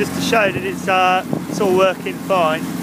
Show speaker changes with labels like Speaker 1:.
Speaker 1: just to show that it's all working fine.